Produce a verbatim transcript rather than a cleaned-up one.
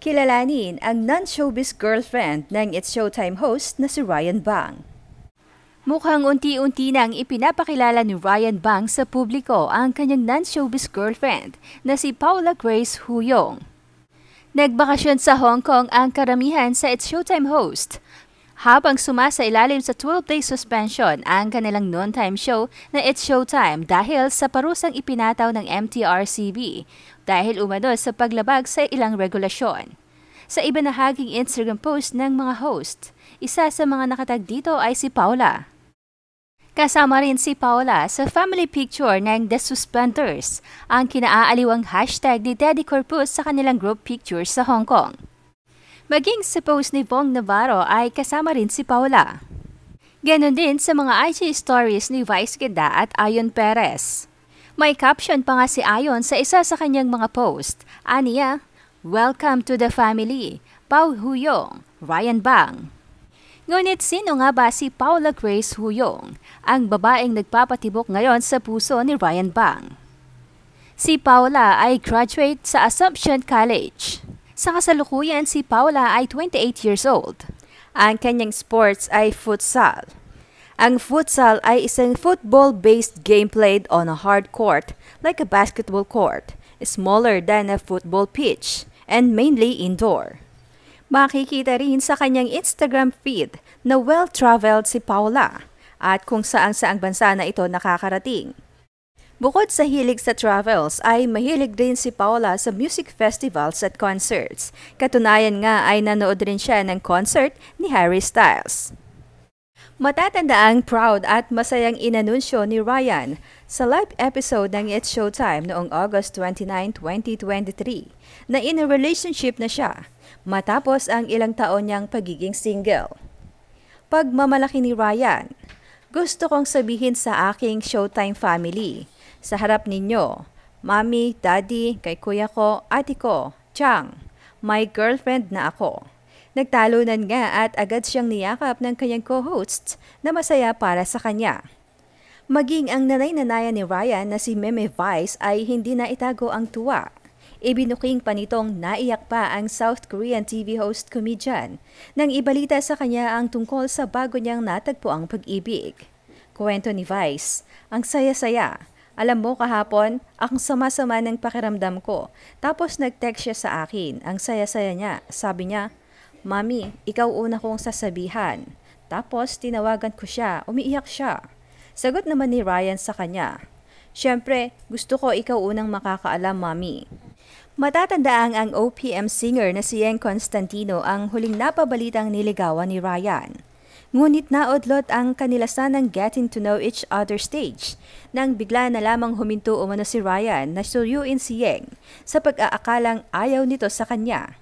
Kilalanin ang non-showbiz girlfriend ng It's Showtime host na si Ryan Bang. Mukhang unti-unti nang ipinapakilala ni Ryan Bang sa publiko ang kanyang non-showbiz girlfriend na si Paula Grace Huyong. Nagbakasyon sa Hong Kong ang karamihan sa It's Showtime host, habang sumasailalim sa twelve-day suspension ang kanilang noontime show na It's Showtime dahil sa parusang ipinataw ng M T R C B dahil umano sa paglabag sa ilang regulasyon. Sa ibinahaging Instagram post ng mga host, isa sa mga nakatag dito ay si Paula. Kasama rin si Paula sa family picture ng The Suspenders, ang kinaaaliwang hashtag ni Teddy Corpus sa kanilang group pictures sa Hong Kong. Maging sa post ni Bong Navarro ay kasama rin si Paula. Ganon din sa mga I G stories ni Vice Ganda at Ayon Perez. May caption pa nga si Ayon sa isa sa kanyang mga post. Aniya, "Welcome to the family, Pau Huyong, Ryan Bang." Ngunit sino nga ba si Paula Grace Huyong, ang babaeng nagpapatibok ngayon sa puso ni Ryan Bang? Si Paula ay graduate sa Assumption College. Sa kasalukuyan, si Paula ay twenty-eight years old. Ang kanyang sports ay futsal. Ang futsal ay isang football-based game played on a hard court like a basketball court, smaller than a football pitch, and mainly indoor. Makikita rin sa kanyang Instagram feed na well-traveled si Paula at kung saan-saang bansa na ito nakakarating. Bukod sa hilig sa travels ay mahilig din si Paula sa music festivals at concerts. Katunayan nga ay nanood rin siya ng concert ni Harry Styles. Matatandaang proud at masayang inanunsyo ni Ryan sa live episode ng It's Showtime noong August twenty-ninth, twenty twenty-three na in a relationship na siya matapos ang ilang taon niyang pagiging single. Pagmamalaki ni Ryan, "Gusto kong sabihin sa aking Showtime family, sa harap ninyo, Mami, Daddy, kay kuya ko, ate ko, Chang, my girlfriend na ako." Nagtalunan nga at agad siyang niyakap ng kanyang co-hosts na masaya para sa kanya. Maging ang nanay-nanayan ni Ryan na si Meme Vice ay hindi na itago ang tuwa. Ibinuking pa nitong naiyak pa ang South Korean T V host comedian nang ibalita sa kanya ang tungkol sa bago niyang natagpo ang pag-ibig. Kwento ni Vice, "Ang saya-saya. Alam mo kahapon, ang sama-sama ng pakiramdam ko. Tapos nag-text siya sa akin. Ang saya-saya niya. Sabi niya, 'Mami, ikaw una kong sasabihan.' Tapos tinawagan ko siya, umiiyak siya." Sagot naman ni Ryan sa kanya, "Siyempre, gusto ko ikaw unang makakaalam, Mami." Matatandaang ang O P M singer na si Yeng Constantino ang huling napabalitang niligawan ni Ryan. Ngunit naudlot ang kanila sanang getting to know each other stage nang bigla na lamang huminto umano si Ryan na suyuin si Yeng sa pag-aakalang ayaw nito sa kanya.